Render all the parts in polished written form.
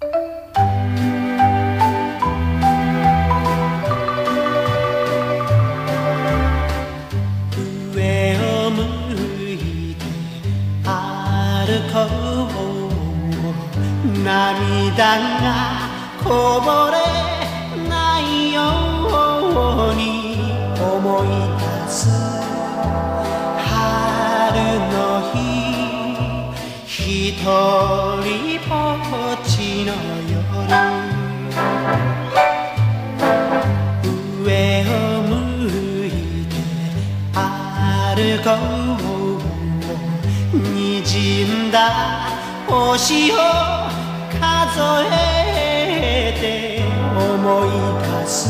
上を向いて歩こう、涙がこぼれないように思い出す春の日、一人ぼっちの夜、上を向いて歩こう、滲んだ星を数えて思い出す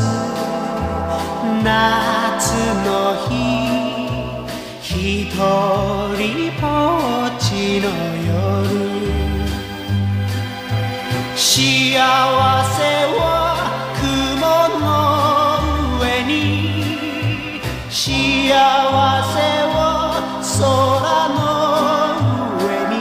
夏の日、一人ぼっちの夜、幸せは雲の上に、幸せは空の上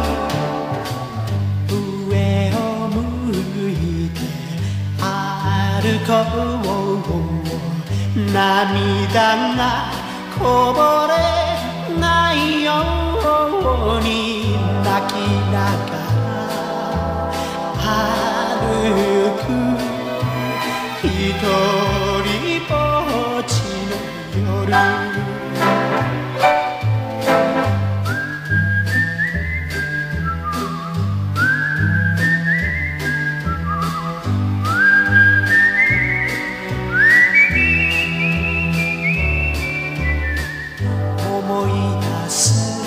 に、上を向いて歩こう、涙がこぼれないように泣きながら歩く、一人ぼっちの夜、思い出す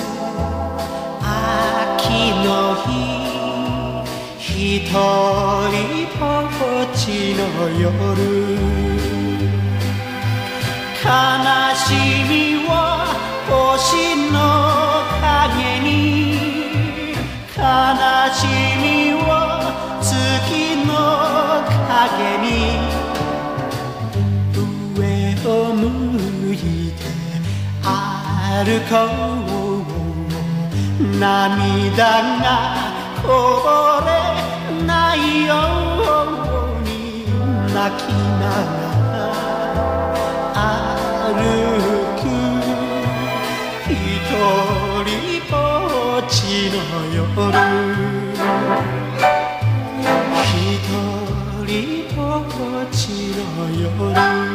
秋の日、一人ぼっちの夜、悲しみは星の影に、悲しみは月の影に、上を向いて歩こう、涙がこぼれないように泣きながら歩く、一人ぼっちの夜、一人ぼっちの夜。